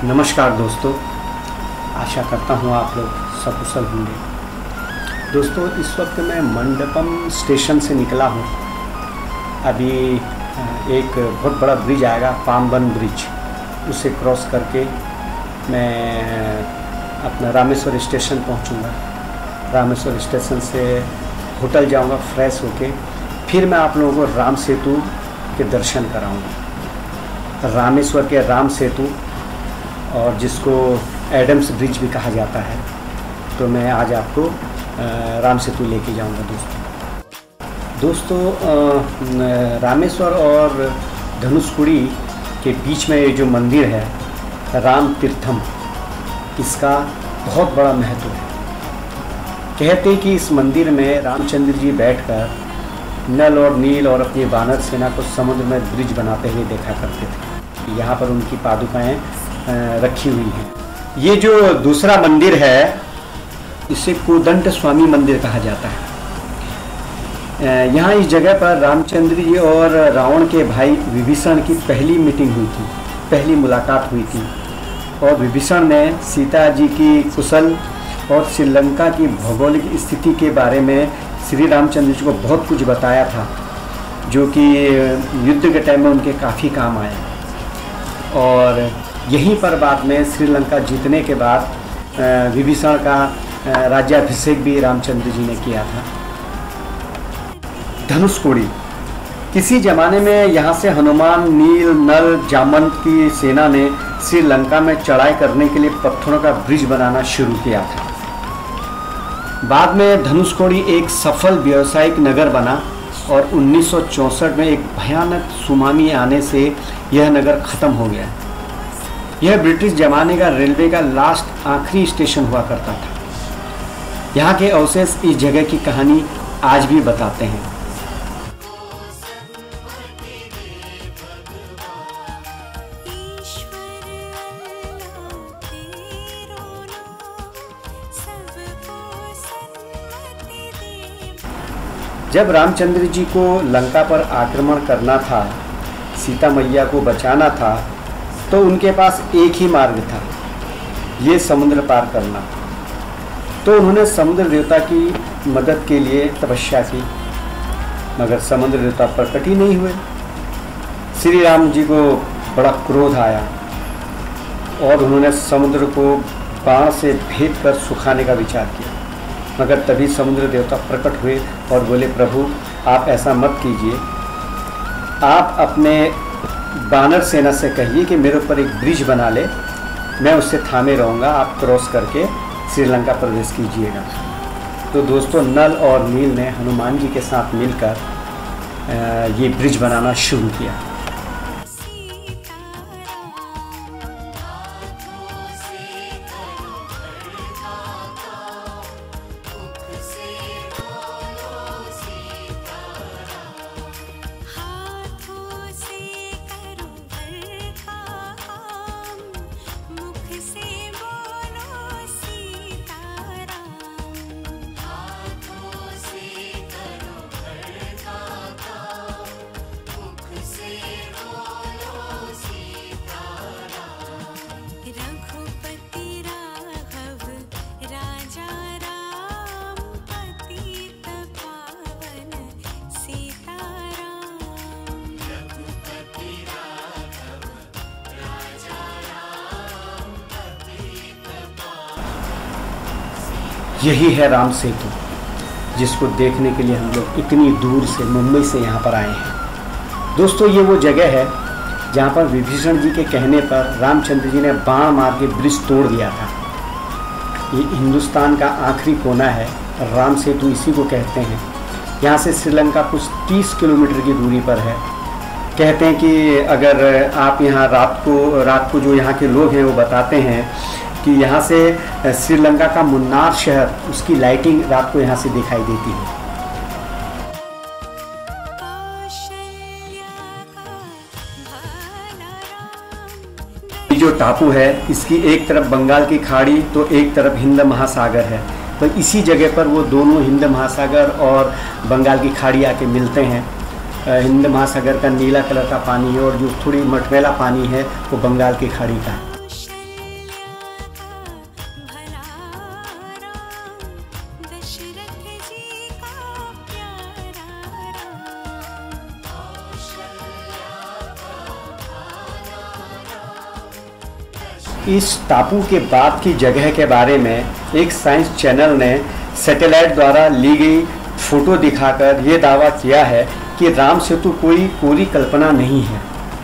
नमस्कार दोस्तों, आशा करता हूँ आप लोग सकुशल होंगे। दोस्तों, इस वक्त मैं मंडपम स्टेशन से निकला हूँ। अभी एक बहुत बड़ा ब्रिज आएगा, पामबन ब्रिज, उसे क्रॉस करके मैं अपना रामेश्वर स्टेशन पहुँचूँगा। रामेश्वर स्टेशन से होटल जाऊँगा फ्रेश होके, फिर मैं आप लोगों को राम सेतु के दर्शन कराऊँगा। रामेश्वर के राम सेतु, और जिसको एडम्स ब्रिज भी कहा जाता है, तो मैं आज आपको राम सेतु लेके जाऊंगा। दोस्तों, रामेश्वर और धनुषकुड़ी के बीच में ये जो मंदिर है राम तीर्थम, इसका बहुत बड़ा महत्व है। कहते हैं कि इस मंदिर में रामचंद्र जी बैठकर नल और नील और अपनी वानर सेना को समुद्र में ब्रिज बनाते हुए देखा करते थे। यहाँ पर उनकी पादुकाएं रखी हुई हैं। ये जो दूसरा मंदिर है, इसे कोदंड स्वामी मंदिर कहा जाता है। यहाँ इस जगह पर रामचंद्र जी और रावण के भाई विभीषण की पहली मीटिंग हुई थी, पहली मुलाकात हुई थी। और विभीषण ने सीता जी की कुशल और श्रीलंका की भौगोलिक स्थिति के बारे में श्री रामचंद्र जी को बहुत कुछ बताया था, जो कि युद्ध के टाइम में उनके काफ़ी काम आया। और यहीं पर बाद में श्रीलंका जीतने के बाद विभीषण का राज्याभिषेक भी रामचंद्र जी ने किया था। धनुषकुड़ी, किसी ज़माने में यहाँ से हनुमान, नील, नल, जामवंत की सेना ने श्रीलंका में चढ़ाई करने के लिए पत्थरों का ब्रिज बनाना शुरू किया था। बाद में धनुषकुड़ी एक सफल व्यावसायिक नगर बना और 1964 में एक भयानक सुनामी आने से यह नगर खत्म हो गया। यह ब्रिटिश ज़माने का रेलवे का लास्ट आखिरी स्टेशन हुआ करता था। यहाँ के अवशेष इस जगह की कहानी आज भी बताते हैं। जब रामचंद्र जी को लंका पर आक्रमण करना था, सीता मैया को बचाना था, तो उनके पास एक ही मार्ग था, ये समुद्र पार करना। तो उन्होंने समुद्र देवता की मदद के लिए तपस्या की, मगर समुद्र देवता प्रकट ही नहीं हुए। श्री राम जी को बड़ा क्रोध आया और उन्होंने समुद्र को बाण से भेद कर सुखाने का विचार किया, मगर तभी समुद्र देवता प्रकट हुए और बोले, प्रभु आप ऐसा मत कीजिए, आप अपने वानर सेना से कहिए कि मेरे ऊपर एक ब्रिज बना ले, मैं उससे थामे रहूँगा, आप क्रॉस करके श्रीलंका प्रवेश कीजिएगा। तो दोस्तों, नल और नील ने हनुमान जी के साथ मिलकर ये ब्रिज बनाना शुरू किया। यही है राम सेतु, जिसको देखने के लिए हम लोग इतनी दूर से, मुंबई से यहाँ पर आए हैं। दोस्तों, ये वो जगह है जहाँ पर विभीषण जी के कहने पर रामचंद्र जी ने बाण मार के ब्रिज तोड़ दिया था। ये हिंदुस्तान का आखिरी कोना है, राम सेतु इसी को कहते हैं। यहाँ से श्रीलंका कुछ 30 किलोमीटर की दूरी पर है। कहते हैं कि अगर आप यहाँ रात को जो यहाँ के लोग हैं वो बताते हैं कि यहाँ से श्रीलंका का मुन्नार शहर, उसकी लाइटिंग रात को यहाँ से दिखाई देती है। ये जो टापू है, इसकी एक तरफ बंगाल की खाड़ी तो एक तरफ हिंद महासागर है। तो इसी जगह पर वो दोनों हिंद महासागर और बंगाल की खाड़ी आके मिलते हैं। हिंद महासागर का नीला कलर का पानी है और जो थोड़ी मटमैला पानी है वो बंगाल की खाड़ी का है। इस टापू के बाद की जगह के बारे में एक साइंस चैनल ने सैटेलाइट द्वारा ली गई फ़ोटो दिखाकर ये दावा किया है कि राम सेतु कोई पूरी कल्पना नहीं है।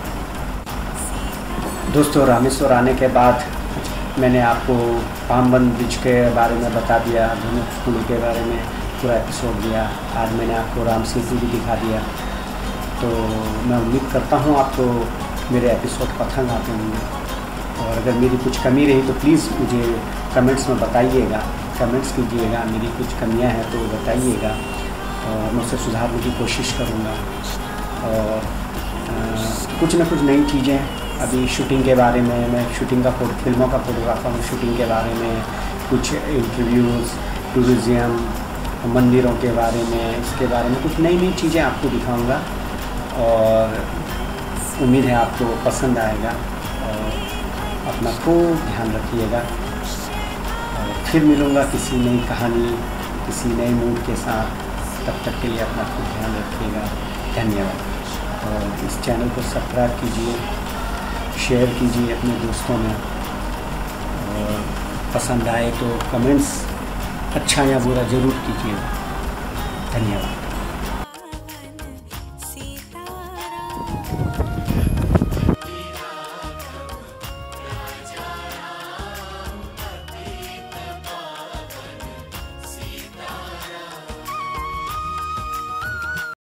दोस्तों, रामेश्वर आने के बाद मैंने आपको पामबंद ब्रिज के बारे में बता दिया, दोनों पुल के बारे में पूरा एपिसोड दिया। आज मैंने आपको राम सेतु भी दिखा दिया। तो मैं उम्मीद करता हूँ आपको मेरे एपिसोड पसंद आते होंगे, और अगर मेरी कुछ कमी रही तो प्लीज़ मुझे कमेंट्स में बताइएगा, कमेंट्स कीजिएगा। मेरी कुछ कमियां हैं तो बताइएगा, और मैं उसे सुधारने की कोशिश करूँगा। और कुछ ना कुछ नई चीज़ें अभी शूटिंग के बारे में, मैं शूटिंग का फिल्मों का फोटोग्राफर हूँ, शूटिंग के बारे में कुछ इंटरव्यूज़, टूरिज़्म, मंदिरों के बारे में, इसके बारे में कुछ नई नई चीज़ें आपको दिखाऊंगा, और उम्मीद है आपको पसंद आएगा। और अपना खूब ध्यान रखिएगा, और फिर मिलूँगा किसी नई कहानी, किसी नए मूड के साथ। तब तक के लिए अपना खूब ध्यान रखिएगा। धन्यवाद। और इस चैनल को सब्सक्राइब कीजिए, शेयर कीजिए अपने दोस्तों में, और पसंद आए तो कमेंट्स अच्छा या बुरा ज़रूर कीजिए। धन्यवाद।